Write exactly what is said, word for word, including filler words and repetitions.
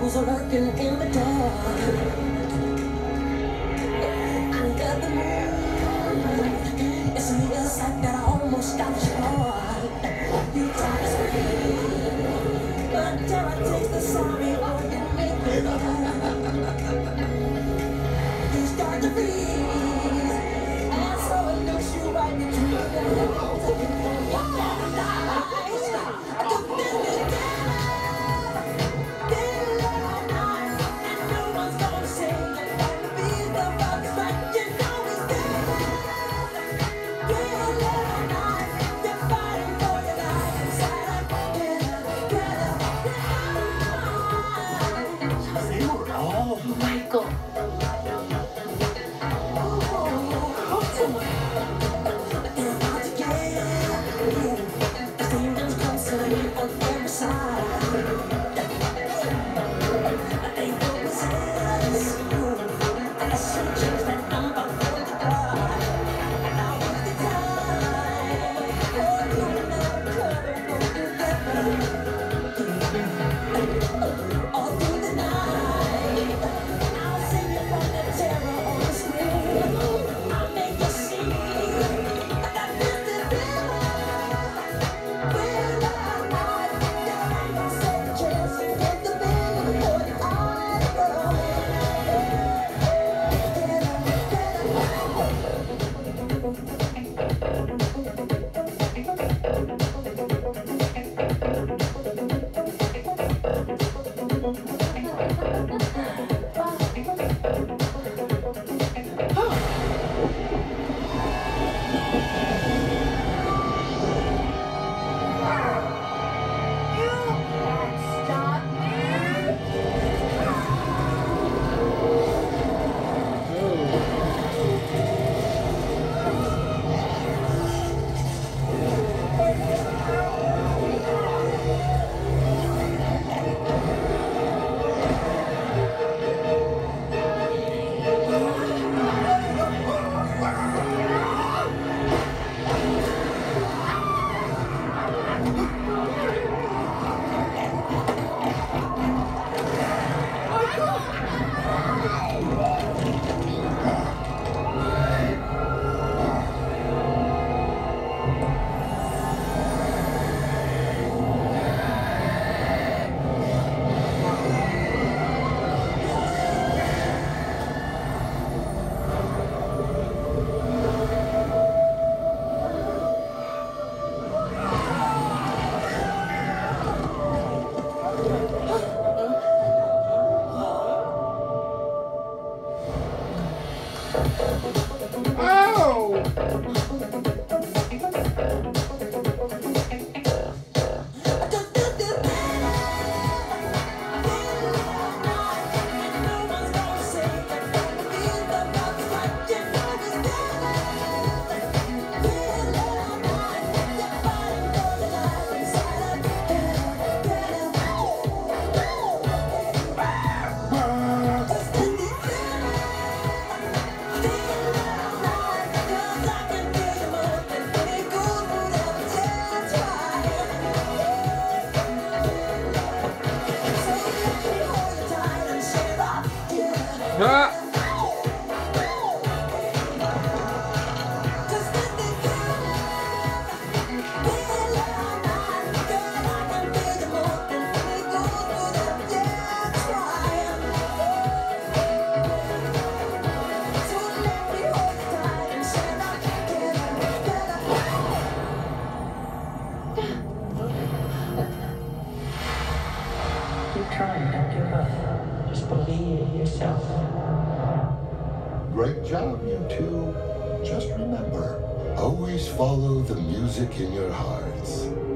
Evils are lurking in the dark. I got the moon. It's on the other side that I almost stopped your heart. You try to scream, but terror takes the sorry or you make me laugh. You start to freeze, and so it looks you right between the eyes. I could feel it down. Ah! Keep trying, don't give up. Just believe in yourself. Great job, you two. Just remember, always follow the music in your hearts.